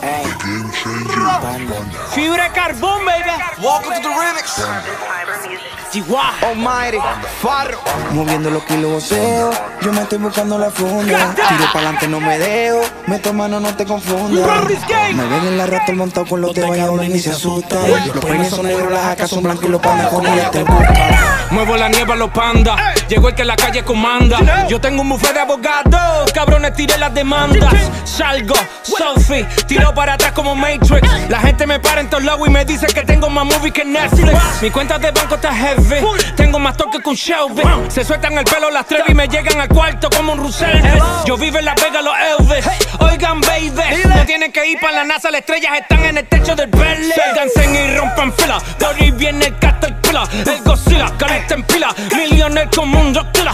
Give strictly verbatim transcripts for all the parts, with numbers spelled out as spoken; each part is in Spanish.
Hey. Fibra de carbón, baby. Welcome to the remix. Almighty, Farro. Moviendo los kilos voceo, yo me estoy buscando la funda. Tiro pa'lante, no me dejo, meto mano, no te confundas. Me ven en la rata el montado con los de Valladolid y se asustan. Los peines son negros, las jacas son blancas y los pandas con ellas te buscan. Muevo la nieve a los pandas, llegó el que la calle comanda. Yo tengo un buffet de abogados, cabrones tiré las demandas. Salgo, Sophie, tiro para atrás como Matrix. La gente me para en todos lados y me dice que tengo más movies que Netflix. Mi cuenta de banco está heavy, tengo más toque que un Shelby. Se sueltan el pelo las tres y me llegan al cuarto como un Russell. Yo vivo en la Vega, los Elvis. Oigan, baby, no tienen que ir para la NASA, las estrellas están en el techo del Bentley. Dancen y rompan fila, por ahí viene el Caterpillar, el Godzilla, calienta en pila, millones como un Rockilla.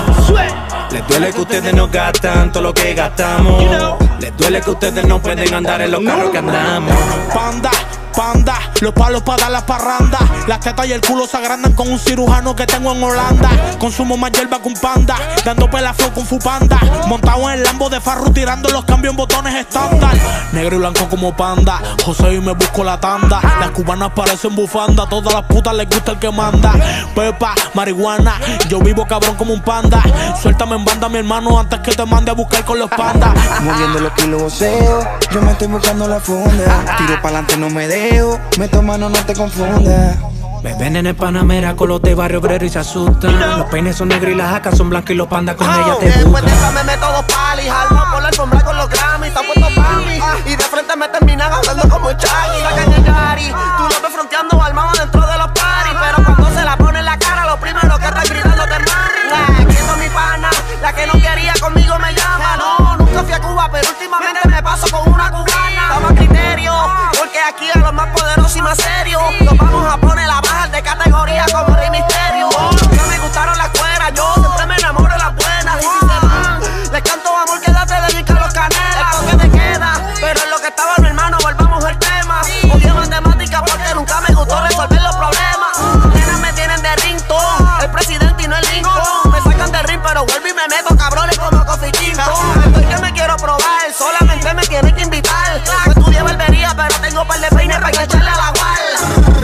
Les duele que ustedes no gastan todo lo que gastamos. Les duele que ustedes no pueden andar en los carros que andamos. Panda, panda, los palos para dar las parrandas. Las tetas y el culo se agrandan con un cirujano que tengo en Holanda. Consumo más hierba que un panda, dando pelaflow con fupanda. Montado en el Lambo de Farru, tirando los cambios en botones estándar. Negro y blanco como panda, José y me busco la tanda. Las cubanas parecen bufanda, todas las putas les gusta el que manda. Pepa, marihuana, yo vivo cabrón como un panda. Suéltame en banda mi hermano antes que te mande a buscar con los pandas. Moviendo los kilos voceo, yo me estoy buscando la funda. Tiro pa'lante, no me dejo, meto mano, no te confundas. Me ven en el Panamera con los de Barrio Obrero y se asustan. Los peines son negros y las jacas son blancas y los pandas con ellas te Después de buscan. esa me meto dos palis, alma por la alfombra con los Grammys, están puestos pa' mí. Y de frente me terminan hablando como el Chaggy. Sacan el Yari, tú lo ves fronteando armado dentro de los paris. Pero cuando se la pone en la cara, lo primero que está gritando te mami. Quiero mi pana, la que no quería conmigo me llama. No, nunca fui a Cuba, pero últimamente me paso con una cubana. Damos criterio, porque aquí a los más poderosos y más serios los vamos a poner a bajar de categoría como Rey Misterio. No me gustaron las cueras, yo siempre me enamoro de las buenas. Y si se van, les canto amor, quédate dedica a los canelas. El toque de queda, pero en lo que estaba mi hermano, volvamos al tema. Odio matemáticas porque nunca me gustó resolver los problemas. Nenas me tienen de ringtone, el presidente y no el Lincoln. Me sacan de ring, pero vuelvo y me meto cabrones como Coffee Kingston. Estoy que me quiero probar, solamente me tienen que invitar. No estudié barbería, pero tengo par de peines para echarle a la guarda.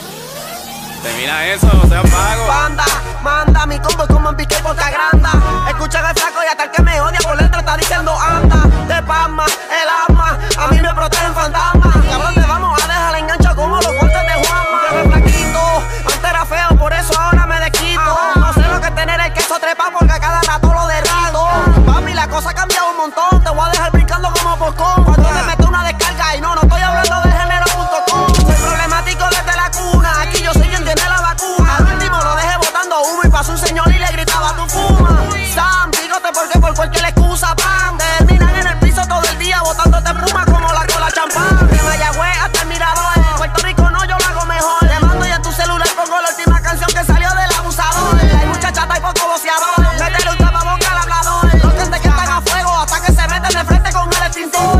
Termina eso, o sea, pago. Panda, manda, mi combo es como en pique porque agranda. Escuchan al flaco y hasta el que me odia por dentro está diciendo anda. De Palma, el alma, a mí me protegen fantasmas. Cabrón, te vamos a dejar enganchado como los guantes de Juanma. Yo me flaquito, antes era feo, por eso ahora me desquito. No sé lo que es tener el queso trepa porque a cada rato lo derrito. Papi, la cosa ha cambiado un montón, te voy a dejar brincando como Pocón. Cuando te meto una descarga y no, no estoy hablando de género punto com. Soy problemático desde la cuna, aquí yo soy quien tiene la vacuna. Al último lo dejé botando humo y pasó un señor y le gritaba tu fuma. Sam, dígote porque por cualquier excusa, pam. Terminan en el piso todo el día botándote espuma como la cola champán. De Mayagüez hasta el Mirador, Puerto Rico no, yo lo hago mejor. Te mando y en tu celular pongo la última canción que salió del abusador. Hay mucha chata y poco boceador, métele un tapaboca al hablador. Los que que están a fuego hasta que se meten de frente con el extintor.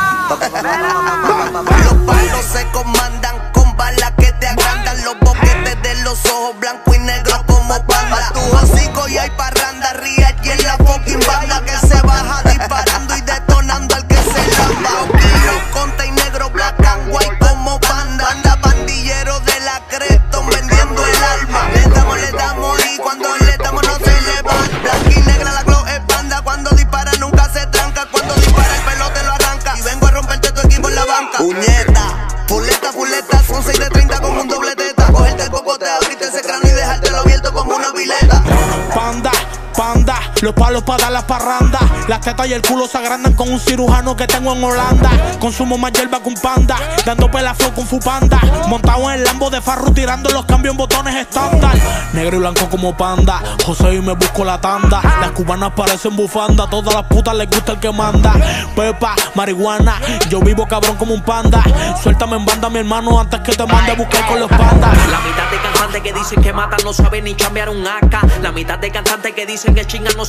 Los palos se comandan con balas que te agrandan. Los boquetes de los ojos blancos y negros como panda. Tu hocico y hay parranda, ríe y en la fucking banda que se baja disparando y detonando al que se lamba. Los conta y negro black and white como banda. Banda bandillero de la Creston vendiendo el alma. Le damos, le damos y cuando le damos no se levanta. Black y negra la glow es banda. Cuando dispara nunca se tranca. Cuando dispara el pelote lo arranca. Y vengo a romperte tu equipo en la banca. Puñeta, fuleta, fuleta, son seis de treinta con un doble teta. Cogerte el cocote, abrirte ese cráneo y dejártelo abierto como una pileta. Panda, panda, los palos para dar las parrandas. Las tetas y el culo se agrandan con un cirujano que tengo en Holanda. Consumo más hierba que un panda, dando pelaflow con fupanda. Montado en el Lambo de Farru, tirando los cambios en botones estándar. Negro y blanco como panda, José y me busco la tanda. Las cubanas parecen bufanda, todas las putas les gusta el que manda. Pepa, marihuana, yo vivo cabrón como un panda. Suéltame en banda mi hermano antes que te mande a buscar con los pandas. La mitad de cantantes que dicen que matan no saben ni cambiar un A K. La mitad de cantantes que dicen que chingan no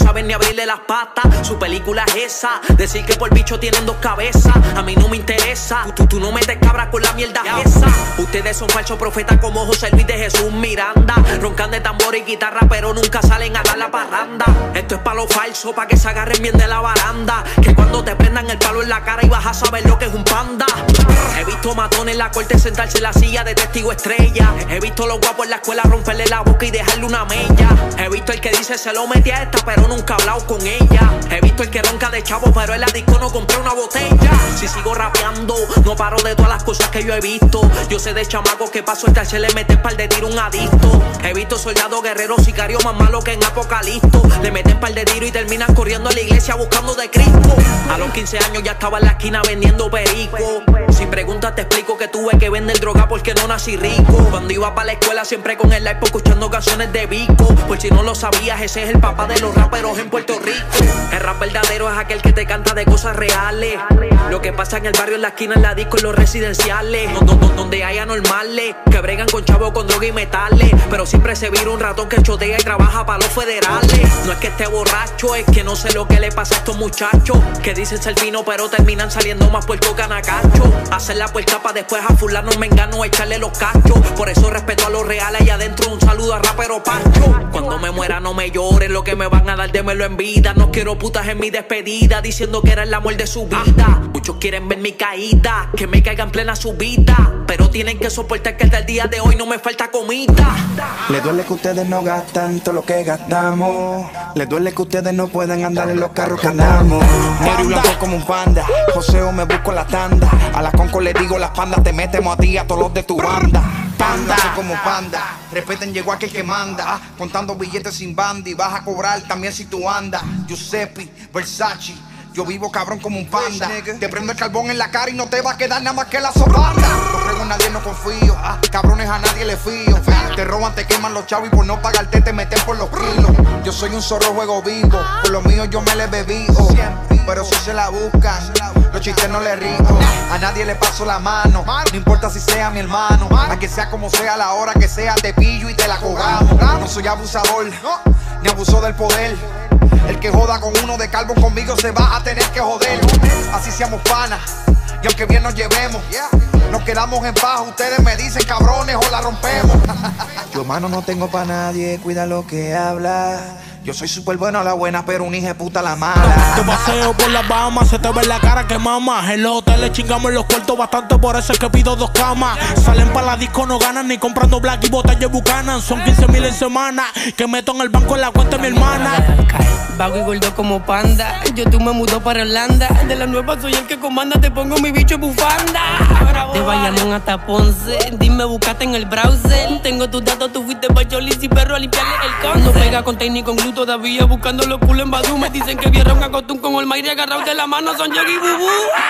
saben ni abrirle las patas. Su película es esa, decir que por bicho tienen dos cabezas. A mí no me interesa, tú, tú no metes cabra con la mierda esa. Ustedes son falsos profetas como José Luis de Jesús Miranda. Roncan de tambor y guitarra pero nunca salen a dar la parranda. Esto es pa' lo falso, pa' que se agarren bien de la baranda. Que cuando te prendan el palo en la cara y vas a saber lo que es un panda. He visto matones en la corte sentarse en la silla de testigo estrella. He visto los guapos en la escuela romperle la boca y dejarle una mella. He visto el que dice se lo metí a esta pero nunca ha hablado con ella. He visto el que ronca de chavo pero en la disco no compré una botella. Si sigo rapeando no paro de todas las cosas que yo he visto. Yo sé de chamacos que paso esta se le mete par de tiro un adicto. He visto soldados guerreros sicarios más malos que en Apocalipto. Le meten par de tiro y terminan corriendo a la iglesia buscando de Cristo. A los quince años ya estaba en la esquina vendiendo perico. Si preguntas te explico que tuve que vender droga porque no nací rico. Cuando iba para la escuela siempre con el iPod escuchando canciones de Vico. Por si no lo sabías, ese es el papá de los raperos en Puerto Rico. El rap verdadero es aquel que te canta de cosas reales. Lo que pasa en el barrio, en la esquina, en la disco, en los residenciales. Donde hay anormales que bregan con chavo, con droga y metales. Pero siempre se vira un ratón que chotea y trabaja para los federales. No es que esté borracho, es que no sé lo que le pasa a estos muchachos que dicen ser fino pero terminan saliendo más puerco que anacacho. Hacer la puerca pa' después a fulano mengano echarle los cachos. Por eso respeto a los reales y adentro un saludo a rapero Pancho. Cuando me muera no me lloren, lo que me van a dar démelo en vida. No quiero putas en mi despedida diciendo que era el amor de su vida. Muchos quieren ver mi caída, que me caiga en plena subida, pero tienen que soportar que hasta el día de hoy no me falta comida. Le duele que ustedes no gastan todo lo que gastamos. Le duele que ustedes no puedan andar en los carros que andamos. Negro y blanco como un panda, joseo me busco la tanda. A la conco le digo las pandas, te metemos a ti a todos los de tu banda. Panda como panda, respeten llegó aquel que manda. Contando billetes sin banda y vas a cobrar también si tú andas. Giuseppe, Versace, yo vivo cabrón como un panda. Te prendo el carbón en la cara y no te va a quedar nada más que la sobanda. No frego en nadie, no confío. Cabrones a nadie le fío. Te roban, te queman los chavos y por no pagarte te meten por los kilos. Yo soy un zorro juego vivo, por lo mío yo me le bebí. Pero si se la buscan, los chistes no le río. A nadie le paso la mano, no importa si sea mi hermano. A que sea como sea, la hora que sea, te pillo y te la cobramos. No soy abusador, ni abuso del poder. El que joda con uno de calvo conmigo se va a tener que joder. Así seamos panas, y aunque bien nos llevemos, nos quedamos en paz. Ustedes me dicen cabrones o la rompemos. Yo mano no tengo pa' nadie, cuida lo que habla. Yo soy súper bueno a la buena, pero un hijo de puta a la mala. Te paseo por las Bahamas, se te ve la cara que mama. En los hoteles chingamos los cuartos bastante, por eso es que pido dos camas. Salen pa' la disco, no ganan ni comprando black y botellas bucanan. Son quince mil en semana, que meto en el banco en la cuenta de mi hermana. Vago y gordo como panda, yo tú me mudó para Irlanda. De la nueva soy el que comanda, te pongo mi bicho en bufanda. De Bayamón hasta Ponce, dime buscaste en el browser. Tengo tus datos, tú fuiste pa' Cholis y perro a limpiarle el conce. No pega con técnico con glue todavía, buscando los culos en Badoo. Me dicen que vieron a Cotún con Olmairi agarrados de la mano, son Yogi Bubu.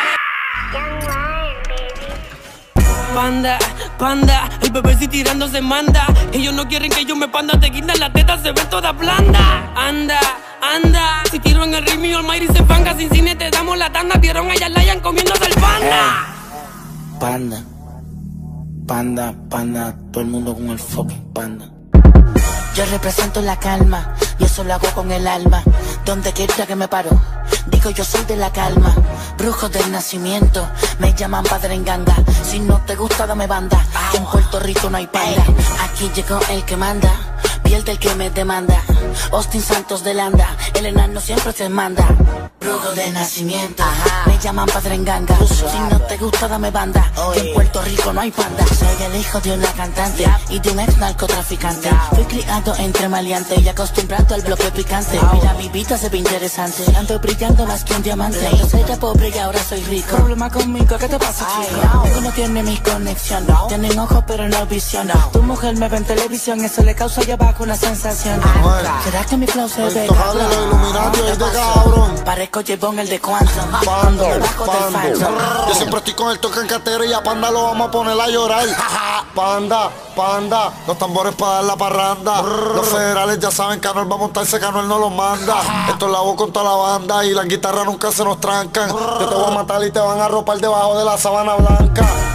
Panda, panda, el bebé si tirando se manda. Ellos no quieren que yo me panda, te quitan la teta, se ven toda blanda. Anda, anda, si tiro en el ritmo y Almighty se fanga. Sin cine te damos la tanda, vieron a Yalayan comiéndose el panda. Panda, panda, panda, todo el mundo con el fucking panda. Yo represento la calma, yo solo hago con el alma. Donde quiera que me paro, digo yo soy de la calma. Brujo del nacimiento, me llaman padre en ganga. Si no te gusta dame banda, en Puerto Rico no hay panda. Aquí llegó el que manda, pierde el que me demanda. Austin Santos de Landa, el enano siempre se manda. Brujo de nacimiento, me llaman padre en ganga. Si no te gusta dame banda, que en Puerto Rico no hay panda. Soy el hijo de una cantante y de un ex narcotraficante. Fui criado entre maleantes y acostumbrado al bloque picante. Mira mi vida se ve interesante, ando brillando más que un diamante. Yo era pobre y ahora soy rico. Problema conmigo, ¿qué te pasa, chico? Tú no tienes mi conexión, tienen ojos pero no visión. Tu mujer me ve en televisión, eso le causa allá abajo una sensación. ¿Será que mi flow se ve cabrón? Parezco J-Bone el de Quantum, cuando me bajo del Phantom. Yo siempre estoy con el toque en catero y a Panda lo vamos a poner a llorar. Panda, panda, los tambores para dar la parranda. Los federales ya saben que Anuel va a montarse, que Anuel no los manda. Esto es la voz con toda la banda y las guitarras nunca se nos trancan. Yo te voy a matar y te van a ropar debajo de la sábana blanca.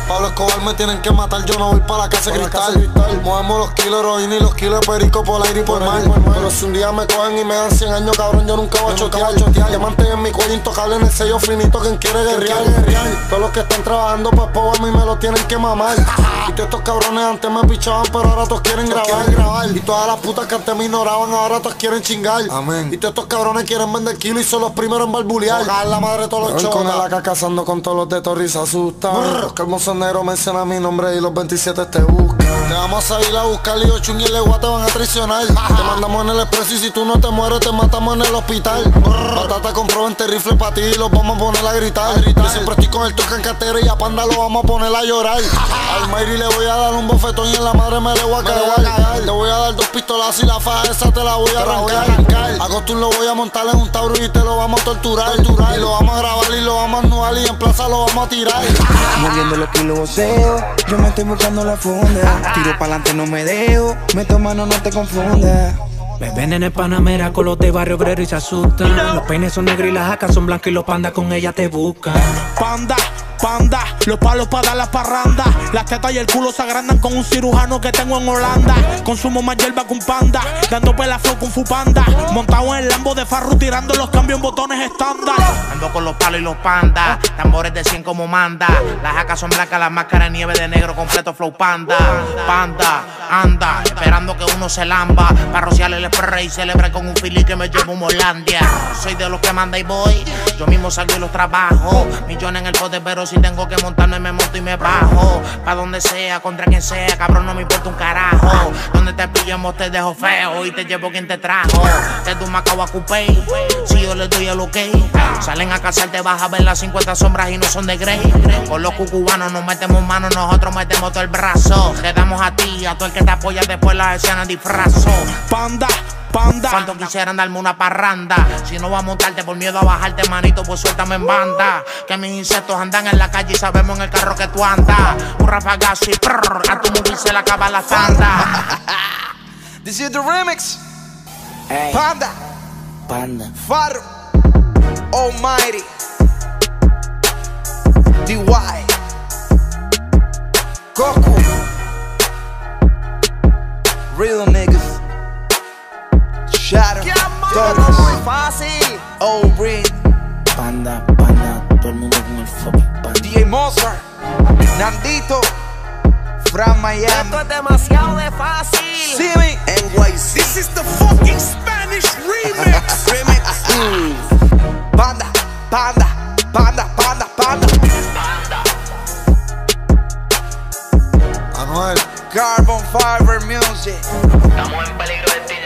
Pablo Escobar me tienen que matar, yo no voy para la casa de cristal. Movemos los kilos de heroína y los kilos de perico por aire y por mar. Pero si un día me cogen y me dan cien años, cabrón, yo nunca voy a chotear. Diamante en mi cuello intocable en el sello finito, quien quiere guerrear. Todos los que están trabajando pues po' a mí me lo tienen que mamar. Y todos estos cabrones antes me pichaban, pero ahora todos quieren grabar. Y todas las putas que antes me ignoraban, ahora todos quieren chingar. Amén. Y todos estos cabrones quieren vender kilos y son los primeros en barbulear. Cagar la madre de todos los cholas. Con el A K cazando con todos los de Torri se asustan. Los calmos son negros mencionan mi nombre y los veintisiete te buscan. Te vamos a ir a buscar y ocho y el legua te van a traicionar. Te mandamos en el expreso y si tú no te mueres te matamos en el hospital. Batata compró veinte rifles para ti y los vamos a poner a gritar. Yo siempre estoy con el tocan catera y a Panda lo vamos a poner a llorar. Al Mayri le voy a dar un bofetón y en la madre me le voy a cagar. Le voy a dar dos pistolazos y la faja esa te la voy a arrancar. A Costún lo voy a montar en un tauro y te lo vamos a torturar. Y lo vamos a grabar y lo vamos a anuar y en plaza lo vamos a tirar. Moviendo los kilos voceo, yo me estoy buscando la funda. Tiro pa'lante, no me dejo, meto mano, no te confundas. Me ven en el Panamera con los de Barrio Obrero y se asustan. Los peines son negros y las jacas son blancas y los pandas con ella te buscan. Panda, panda, los palos para dar las parrandas. Las tetas y el culo se agrandan con un cirujano que tengo en Holanda. Consumo más hierba que un panda, dando pela flow con Fupanda. Montado en el Lambo de Farru tirando los cambios en botones estándar. Ando con los palos y los pandas, tambores de cien como manda. Las jacas son blancas, las máscaras nieve de negro completo flow panda. Panda, anda, esperando que uno se lamba. Para rociarle el spray y celebre con un fili que me llevo a Molandia. Soy de los que manda y voy, yo mismo salgo y los trabajo. Millones en el poder, pero si tengo que montarme me monto y me bajo. Pa' donde sea, contra quien sea, cabrón, no me importa un carajo. Donde te pillemos te dejo feo y te llevo quien te trajo. Te tu Macao a Coupé, si yo le doy el ok. Salen a cazar, te vas a ver las cincuenta sombras y no son de Grey. Con los cucubanos nos metemos manos, nosotros metemos todo el brazo. Te damos a ti, a todo el que te apoya, después las escenas disfrazo. Panda, panda. Cuando quisieran darme una parranda, si no va a montarte por miedo a bajarte, manito, pues suéltame en banda. Que mis insectos andan en la calle y sabemos en el carro que tú andas. Un rafagazo y prrr, a tu mujer se le acaba la tanda. This is the remix. Hey. Panda, Panda, Farro, Almighty, D Y, Goku, real niggas, Shadow, Todo muy fácil. O-Ring, panda, panda, todo el mundo con el fucking panda. D J Mozart, Nandito, Fran Miami. Esto es demasiado de fácil. See me? N Y C. This is the fucking Spanish remix. Remix. Mm. Panda, panda, panda, panda, panda. Anuel. Carbon Fiber Music. Estamos en peligro de extinción.